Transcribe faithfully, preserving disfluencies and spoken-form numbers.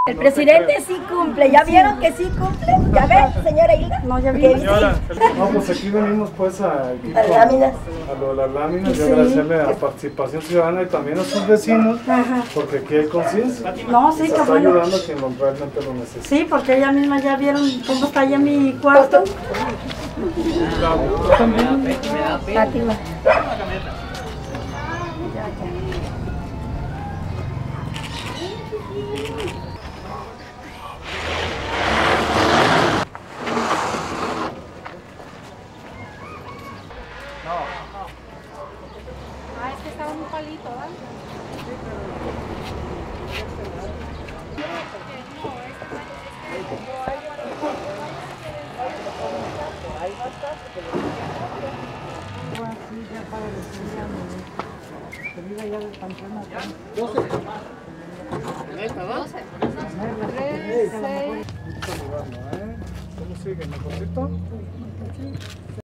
El presidente sí cumple, ¿ya vieron que sí cumple? ¿Ya ven, señora Hilda? No, ya vi. Señora, no, pues aquí venimos pues a, aquí Las con- láminas. a lo de las láminas y Sí. agradecerle a la participación ciudadana y también a sus vecinos, Ajá. porque aquí hay conciencia. No, Se sí, está qué bueno. ayudando a quien lo- realmente lo necesita. Sí, porque ella misma ya vieron cómo está allá en mi cuarto. Fátima. Ah, es que estaba en un palito, ¿vale? ¿Cómo sigue? ¿Mejorcito?